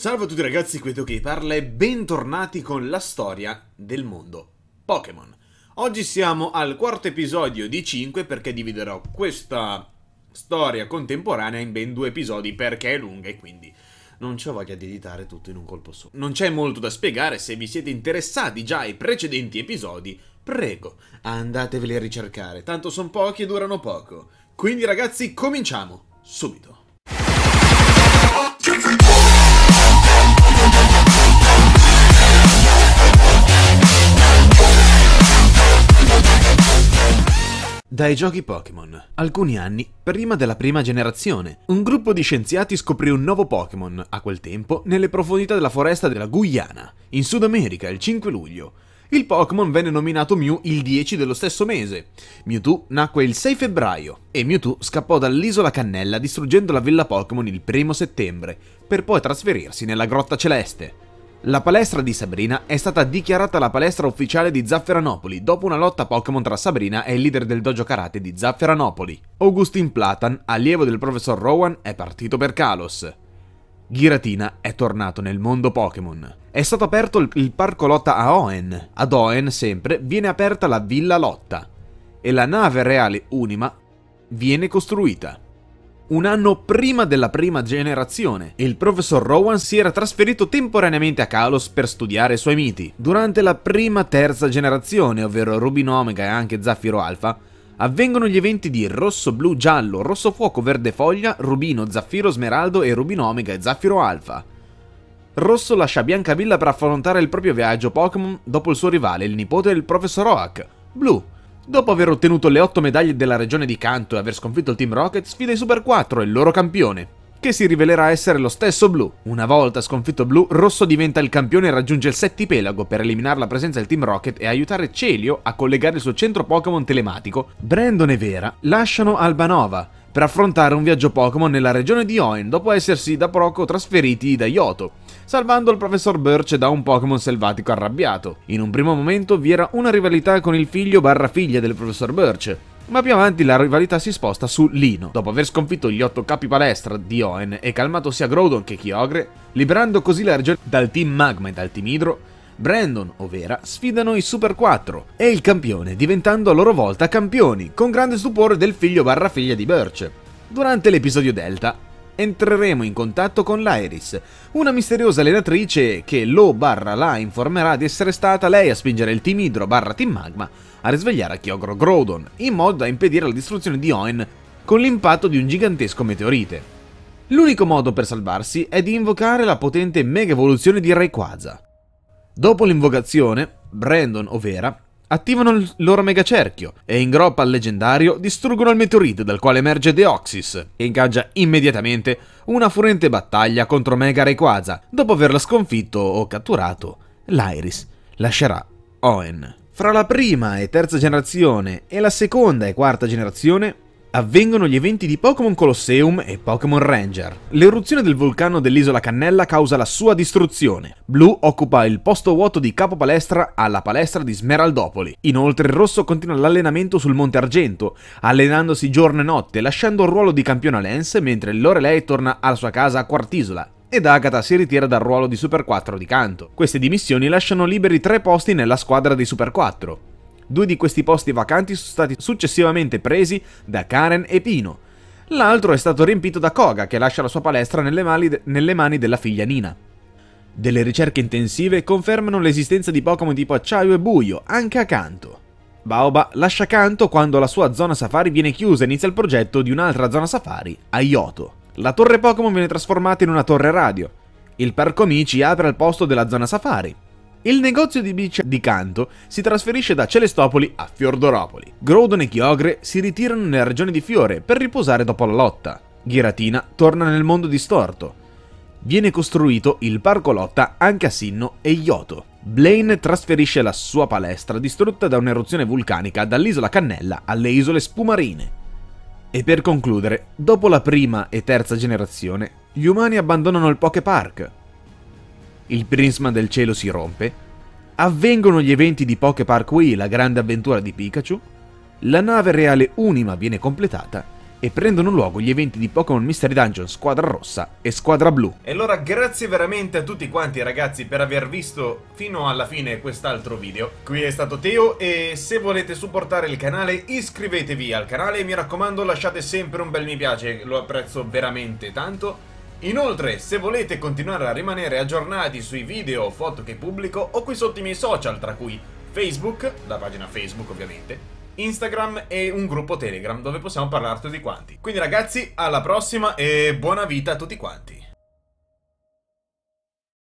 Salve a tutti ragazzi, qui Toki parla e bentornati con la storia del mondo Pokémon. Oggi siamo al quarto episodio di 5 perché dividerò questa storia contemporanea in ben 2 episodi perché è lunga e quindi non c'ho voglia di editare tutto in un colpo solo. Non c'è molto da spiegare, se vi siete interessati già ai precedenti episodi, prego, andateveli a ricercare, tanto sono pochi e durano poco. Quindi ragazzi, cominciamo subito. Dai giochi Pokémon. Alcuni anni prima della prima generazione, un gruppo di scienziati scoprì un nuovo Pokémon, a quel tempo, nelle profondità della foresta della Guyana, in Sud America, il 5 luglio. Il Pokémon venne nominato Mew il 10 dello stesso mese. Mewtwo nacque il 6 febbraio e Mewtwo scappò dall'isola Cannella distruggendo la villa Pokémon il 1 settembre, per poi trasferirsi nella Grotta Celeste. La palestra di Sabrina è stata dichiarata la palestra ufficiale di Zafferanopoli dopo una lotta Pokémon tra Sabrina e il leader del dojo karate di Zafferanopoli. Augustin Platan, allievo del professor Rowan, è partito per Kalos. Giratina è tornato nel mondo Pokémon. È stato aperto il parco lotta a Hoenn. Ad Hoenn, sempre, viene aperta la Villa Lotta. E la nave reale Unima viene costruita. Un anno prima della prima generazione, il professor Rowan si era trasferito temporaneamente a Kalos per studiare i suoi miti. Durante la prima terza generazione, ovvero Rubino Omega e anche Zaffiro Alpha, avvengono gli eventi di Rosso, Blu, Giallo, Rosso Fuoco, Verde Foglia, Rubino, Zaffiro, Smeraldo e Rubino Omega e Zaffiro Alpha. Rosso lascia Biancavilla per affrontare il proprio viaggio Pokémon dopo il suo rivale, il nipote del professor Oak. Blu, dopo aver ottenuto le 8 medaglie della regione di Kanto e aver sconfitto il Team Rocket, sfida i Super 4 e il loro campione, che si rivelerà essere lo stesso Blu. Una volta sconfitto Blu, Rosso diventa il campione e raggiunge il Settipelago per eliminare la presenza del Team Rocket e aiutare Celio a collegare il suo centro Pokémon telematico. Brandon e Vera lasciano Albanova per affrontare un viaggio Pokémon nella regione di Hoenn dopo essersi da poco trasferiti da Yoto, salvando il professor Birch da un Pokémon selvatico arrabbiato. In un primo momento vi era una rivalità con il figlio/figlia del professor Birch, ma più avanti la rivalità si sposta su Lino. Dopo aver sconfitto gli 8 capi palestra di Hoenn e calmato sia Groudon che Kyogre, liberando così la regione dal Team Magma e dal Team Hydro, Brandon o Vera sfidano i Super 4 e il campione, diventando a loro volta campioni, con grande stupore del figlio/figlia di Birch. Durante l'episodio Delta entreremo in contatto con l'Iris, una misteriosa allenatrice che Lo/La informerà di essere stata lei a spingere il Team Hydro/Team Magma a risvegliare Kyogre Groudon, in modo da impedire la distruzione di Hoenn con l'impatto di un gigantesco meteorite. L'unico modo per salvarsi è di invocare la potente mega evoluzione di Rayquaza. Dopo l'invocazione, Brandon o Vera attivano il loro mega cerchio e in groppa al leggendario distruggono il meteorite dal quale emerge Deoxys, che ingaggia immediatamente una furente battaglia contro Mega Rayquaza. Dopo averla sconfitto o catturato, l'Iris lascerà Hoenn. Fra la prima e terza generazione e la seconda e quarta generazione avvengono gli eventi di Pokémon Colosseum e Pokémon Ranger. L'eruzione del vulcano dell'isola Cannella causa la sua distruzione. Blu occupa il posto vuoto di capo palestra alla palestra di Smeraldopoli. Inoltre il Rosso continua l'allenamento sul Monte Argento, allenandosi giorno e notte, lasciando il ruolo di campione a Lance, mentre Lorelei torna alla sua casa a Quartisola ed Agatha si ritira dal ruolo di Super 4 di Kanto. Queste dimissioni lasciano liberi 3 posti nella squadra dei Super 4. 2 di questi posti vacanti sono stati successivamente presi da Karen e Pino. L'altro è stato riempito da Koga, che lascia la sua palestra nelle mani della figlia Nina. Delle ricerche intensive confermano l'esistenza di Pokémon tipo Acciaio e Buio, anche a Kanto. Baoba lascia Kanto quando la sua zona safari viene chiusa e inizia il progetto di un'altra zona safari, a Yoto. La torre Pokémon viene trasformata in una torre radio. Il parco amici apre al posto della zona safari. Il negozio di bici di Kanto si trasferisce da Celestopoli a Fiordoropoli. Groudon e Kyogre si ritirano nella regione di Fiore per riposare dopo la lotta. Giratina torna nel mondo distorto. Viene costruito il parco lotta anche a Sinnoh e Yoto. Blaine trasferisce la sua palestra distrutta da un'eruzione vulcanica dall'isola Cannella alle isole Spumarine. E per concludere, dopo la prima e terza generazione, gli umani abbandonano il Poképark. Il prisma del cielo si rompe, avvengono gli eventi di Poképark Wii, la grande avventura di Pikachu, la nave reale Unima viene completata e prendono luogo gli eventi di Pokémon Mystery Dungeon Squadra Rossa e Squadra Blu. E allora grazie veramente a tutti quanti ragazzi per aver visto fino alla fine quest'altro video. Qui è stato Teo e se volete supportare il canale iscrivetevi al canale e mi raccomando lasciate sempre un bel mi piace, lo apprezzo veramente tanto. Inoltre, se volete continuare a rimanere aggiornati sui video o foto che pubblico, ho qui sotto i miei social, tra cui Facebook, la pagina Facebook ovviamente, Instagram e un gruppo Telegram dove possiamo parlare tutti quanti. Quindi ragazzi, alla prossima e buona vita a tutti quanti!